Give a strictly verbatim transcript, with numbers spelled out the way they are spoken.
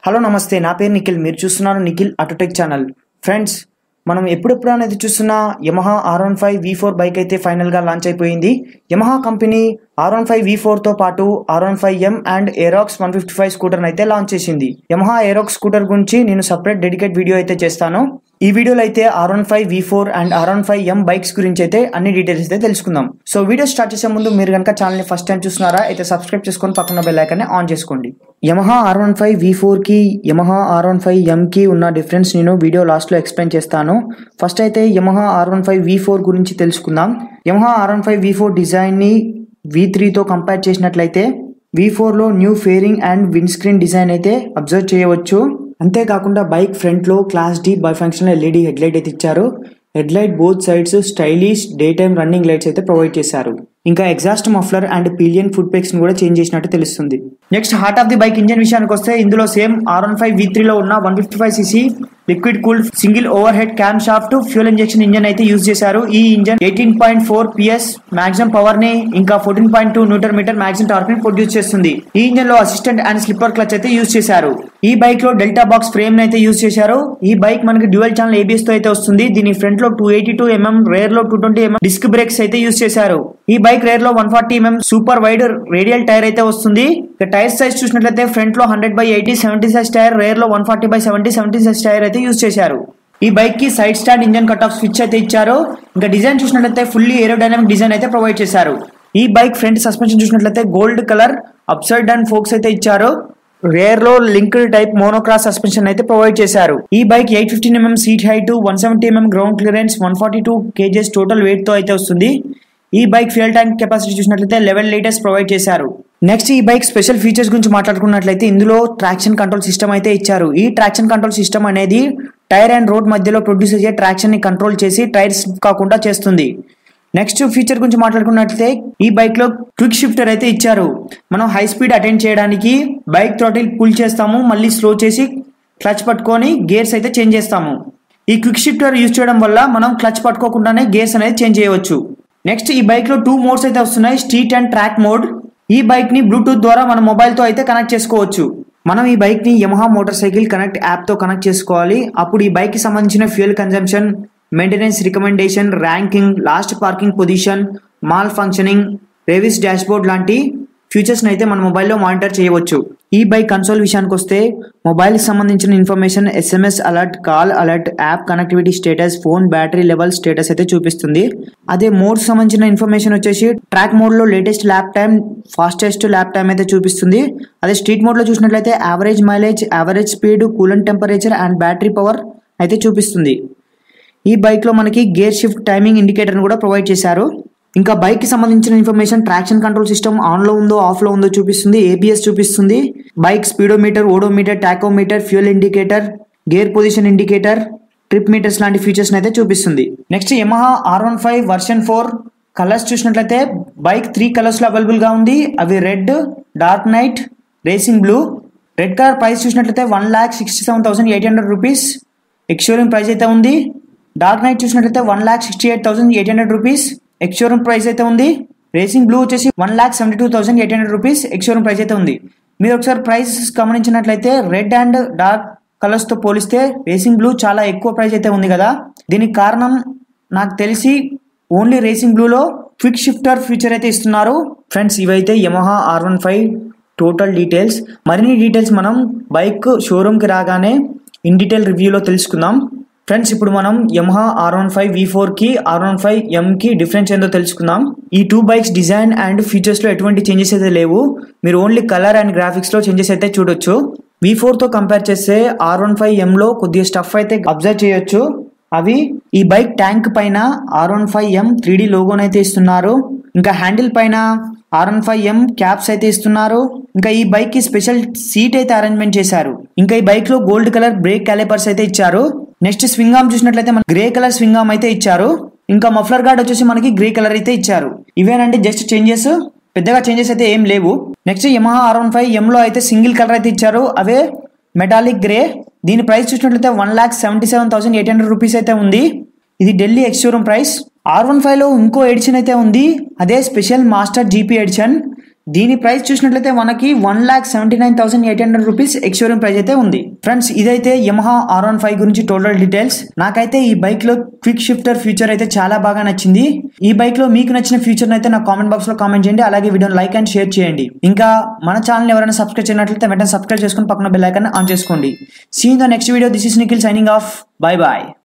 Hello నమస్తే, నా పేరు నిఖిల్. మీరు చూస్తున్నారు నిఖిల్ ఆటోటెక్ ఛానల్. ఫ్రెండ్స్, మనం ఎప్పుడెప్పుడు అనేది చూస్తున్న Yamaha R one five V four bike అయితే ఫైనల్గా లాంచ్ అయిపోయింది. Yamaha company R one five V ఫోర్తో పాటు R one five M and Aerox one fifty five స్కూటర్ని అయితే లాంచ్ చేసింది. యమహా ఏరాక్స్ స్కూటర్ గురించి నేను సపరేట్ డెడికేట్ వీడియో అయితే చేస్తాను. ఈ వీడియోలో అయితే R one five V four and R one five M bikes గురించి అయితే అన్ని డీటెయిల్స్ అయితే తెలుసుకుందాం. సో వీడియో స్టార్ట్ చేసే ముందు మీరు కనుక ఛానల్ని ఫస్ట్ టైం చూస్తున్నారా అయితే సబ్స్క్రైబ్ చేసుకొని పక్కన బెల్ ఐకాన్ని ఆన్ చేసుకోండి. Yamaha R one five V four కి Yamaha R one five M కి ఉన్న డిఫరెన్స్ నేను వీడియో లాస్ట్ లో ఎక్స్ప్లెయిన్ చేస్తాను. ఫస్ట్ అయితే Yamaha R one five V four గురించి తెలుసుకుందాం. Yamaha R one five V four design ని వి త్రీ తో కంపేర్ చేసినట్లయితే వి ఫోర్ లో new fairing and windscreen design అయితే అబ్జర్వ్ చేయవచ్చు. అంతేకాకుండా బైక్ ఫ్రంట్ లో class D bifunctional LED head light అయితే ఇచ్చారు. Head light both sides stylish day time running lights అయితే ప్రొవైడ్ చేశారు. ఇంకా exhaust muffler and pillion foot pegs ని కూడా చేంజ్ చేసినట్టు తెలుస్తుంది. Next heart of the bike engine విషయానికి వస్తే ఇందులో same R one five V three లో ఉన్న one fifty five CC liquid cooled single overhead camshaft fuel injection engine అయితే యూజ్ చేశారు. ఈ engine eighteen point four PS maximum power ని ఇంకా fourteen point two newton meter maximum torque ని produce చేస్తుంది. ఈ ఇంజన్ లో assistant and slipper clutch అయితే యూజ్ చేశారు. ఈ బైక్ లో డెల్టా బాక్స్ ఫ్రేమ్ అయితే యూజ్ చేశారు. ఈ బైక్ మనకి డ్యూయల్ ఛానల్ ఏబిఎస్ తో అయితే వస్తుంది. దీని ఫ్రంట్ లో two eighty two MM, rear లో two twenty MM disc brakes అయితే యూజ్ చేశారు. ఈ బైక్ రేర్ లో one forty MM super wide radial tyre అయితే వస్తుంది. ఇక టైర్ సైజ్ చూసినట్లయితే ఫ్రంట్ లో hundred by eighty seventy size tyre, rear లో one forty by seventy seventy size tyre అయితే యూజ్ చేశారు. ఈ బైక్ కి side stand engine cut off switch అయితే ఇచ్చారు. ఇంకా డిజైన్ చూసినట్లయితే ఫుల్లీ ఏరోడైనమిక్ డిజైన్ అయితే ప్రొవైడ్ చేశారు. ఈ బైక్ ఫ్రంట్ సస్పెన్షన్ చూసినట్లయితే gold colour upside down forks అయితే ఇచ్చారు. రేర్ లో లింక్డ్ టైప్ మోనోక్రాస్ సస్పెన్షన్ అయితే ప్రొవైడ్ చేశారు. ఈ bike eight fifteen MM seat height, one seventy MM ground clearance, one forty two KGs total weight తో అయితే వస్తుంది. ఈ బైక్ ఫ్యూయల్ ట్యాంక్ కెపాసిటీ చూసినట్లయితే లెవెన్ లీటర్స్ ప్రొవైడ్ చేశారు. నెక్స్ట్ ఈ బైక్ స్పెషల్ ఫీచర్స్ గురించి మాట్లాడుకున్నట్లయితే ఇందులో ట్రాక్షన్ కంట్రోల్ సిస్టమ్ అయితే ఇచ్చారు. ఈ ట్రాక్షన్ కంట్రోల్ సిస్టమ్ అనేది టైర్ అండ్ రోడ్ మధ్యలో ప్రొడ్యూస్ అయ్యే ట్రాక్షన్ ని కంట్రోల్ చేసి టైర్ స్లిప్ కాకుండా చేస్తుంది. నెక్స్ట్ ఫీచర్ గురించి మాట్లాడుకున్నట్లయితే ఈ బైక్ లో క్విక్ షిఫ్టర్ అయితే ఇచ్చారు. మనం హై స్పీడ్ అటెండ్ చేయడానికి బైక్ థ్రోటిల్ పుల్ చేస్తాము, మళ్ళీ స్లో చేసి క్లచ్ పట్టుకొని గేర్స్ అయితే చేంజ్ చేస్తాము. ఈ క్విక్ షిఫ్టర్ యూజ్ చేయడం వల్ల మనం క్లచ్ పట్టుకోకుండానే గేర్స్ అనేది చేంజ్ చేయవచ్చు. నెక్స్ట్ ఈ బైక్ లో టూ మోడ్స్ అయితే వస్తున్నాయి, స్ట్రీట్ అండ్ ట్రాక్ మోడ్. ఈ బైక్ ని బ్లూటూత్ ద్వారా మన మొబైల్ తో అయితే కనెక్ట్ చేసుకోవచ్చు. మనం ఈ బైక్ ని Yamaha motorcycle connect app తో కనెక్ట్ చేసుకోవాలి. అప్పుడు ఈ బైక్ కి సంబంధించిన fuel consumption, maintenance recommendation, ranking, last parking position, malfunctioning, revs dashboard లాంటి ఫీచర్స్ అయితే మన మొబైల్లో మానిటర్ చేయవచ్చు. ఈ బైక్ కన్సోల్ విషయానికి వస్తే మొబైల్ కి సంబంధించిన information, SMS alert, call alert, app connectivity status, phone battery level status అయితే చూపిస్తుంది. అదే మోడ్ సంబంధించిన ఇన్ఫర్మేషన్ వచ్చేసి ట్రాక్ మోడ్ లో latest lap time, fastest lap time అయితే చూపిస్తుంది. అదే స్ట్రీట్ మోడ్ లో చూసినట్లయితే average mileage, average speed, coolant temperature and battery power అయితే చూపిస్తుంది. ఈ బైక్ లో మనకి గేర్ షిఫ్ట్ టైమింగ్ ఇండికేటర్ కూడా ప్రొవైడ్ చేశారు. ఇంకా బైక్ కి సంబంధించిన information traction control system on లో ఉందో ఆఫ్ లో ఉందో చూపిస్తుంది, ఏబిఎస్ చూపిస్తుంది, bike speedometer, odometer, tachometer, fuel indicator, gear position indicator, trip meters లాంటి ఫీచర్స్ అయితే చూపిస్తుంది. Next Yamaha R one five version four colours చూసినట్లయితే బైక్ త్రీ కలర్స్ లో అవైలబుల్ గా ఉంది. అవి red, dark night, racing blue. Red colour price చూసినట్లయితే one lakh sixty seven thousand eight hundred rupees ex showroom price అయితే ఉంది. డార్క్ నైట్ చూసినట్లయితే one lakh sixty eight thousand eight hundred rupees ex showroom price అయితే ఉంది. రేసింగ్ బ్లూ వచ్చేసి one lakh seventy two thousand eight hundred rupees ex showroom price అయితే ఉంది. మీరు ఒకసారి ప్రైస్ గమనించినట్లయితే రెడ్ అండ్ డార్క్ కలర్స్ తో పోలిస్తే రేసింగ్ బ్లూ చాలా ఎక్కువ ప్రైస్ అయితే ఉంది కదా. దీనికి కారణం నాకు తెలిసి ఓన్లీ రేసింగ్ బ్లూలో క్విక్ షిఫ్టర్ ఫీచర్ అయితే ఇస్తున్నారు. ఫ్రెండ్స్, ఇవైతే Yamaha R one five total details. మరిన్ని డీటెయిల్స్ మనం బైక్ షోరూమ్కి రాగానే ఇన్ డీటెయిల్ రివ్యూలో తెలుసుకుందాం. ఫ్రెండ్స్, ఇప్పుడు మనం Yamaha R one five V four కి ఆర్ వన్ ఫైవ్ ఎం కి డిఫరెన్స్ ఏందో తెలుసుకుందాం. ఈ two bikes design and features లో ఎటువంటి చేంజెస్ అయితే లేవు. మీరు ఓన్లీ కలర్ అండ్ గ్రాఫిక్స్ లో చేంజెస్ అయితే చూడొచ్చు. వి ఫోర్ తో కంపేర్ చేస్తే ఆర్ వన్ ఫైవ్ ఎం లో కొద్దిగా స్టఫ్ అయితే అబ్జర్వ్ చేయొచ్చు. అవి ఈ బైక్ ట్యాంక్ పైన R one five M three D లోగోని అయితే ఇస్తున్నారు. ఇంకా హ్యాండిల్ పైన R one five M caps అయితే ఇస్తున్నారు. ఇంకా ఈ బైక్ కి స్పెషల్ సీట్ అయితే అరేంజ్మెంట్ చేశారు. ఇంకా ఈ బైక్ లో గోల్డ్ కలర్ బ్రేక్ క్యాలిపర్స్ అయితే ఇచ్చారు. నెక్స్ట్ స్వింగ్ ఆర్మ్ చూసినట్లయితే మనకి గ్రే కలర్ స్వింగ్ ఆర్మ్ అయితే ఇచ్చారు. ఇంకా మఫ్లర్ గార్డ్ వచ్చేసి మనకి గ్రే కలర్ అయితే ఇచ్చారు. ఇవేనండి జస్ట్ చేంజెస్, పెద్దగా చేంజెస్ అయితే ఏం లేవు. Next Yamaha R one five M లో అయితే సింగిల్ కలర్ అయితే ఇచ్చారు, అవే మెటాలిక్ గ్రే. దీని ప్రైస్ చూసినట్లయితే one lakh seventy seven thousand eight hundred rupees అయితే ఉంది. ఇది Delhi ex showroom price. R one five లో ఇంకో ఎడిషన్ అయితే ఉంది, అదే స్పెషల్ మాస్టర్ జీపీ ఎడిషన్. దీని ప్రైస్ చూసినట్లయితే మనకి one lakh seventy nine thousand eight hundred rupees ex showroom price అయితే ఉంది. ఫ్రెండ్స్ ఇదైతే యమహా ఆర్ వన్ ఫైవ్ గురించి టోటల్ డీటెయిల్స్. నాకైతే ఈ బైక్ లో క్విక్ షిఫ్టర్ ఫీచర్ అయితే చాలా బాగా నచ్చింది. ఈ బైక్ లో మీకు నచ్చిన ఫీచర్ అయితే నాకు కామెంట్ బాక్స్ లో కామెంట్ చేయండి. అలాగే వీడియోని లైక్ అండ్ షేర్ చేయండి. ఇంకా మన ఛానల్ ఎవరైనా సబ్స్క్రైబ్ చేయనట్లయితే వెంటనే సబ్స్క్రైబ్ చేసుకుని పక్కన బెల్ ఐకాన్ ఆన్ చేసుకోండి. See in the next video. This is Nikhil signing off. Bye bye.